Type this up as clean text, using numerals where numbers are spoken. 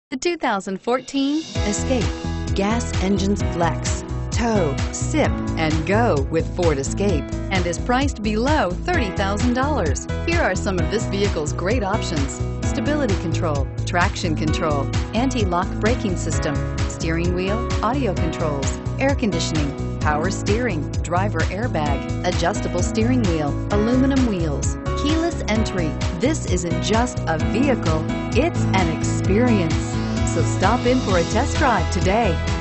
The 2014 Escape. Gas engines flex, tow, sip, and go with Ford Escape, and is priced below $30,000. Here are some of this vehicle's great options: stability control, traction control, anti-lock braking system, steering wheel audio controls, air conditioning, power steering, driver airbag, adjustable steering wheel, aluminum wheels, keyless entry. This isn't just a vehicle, it's an experience. So stop in for a test drive today.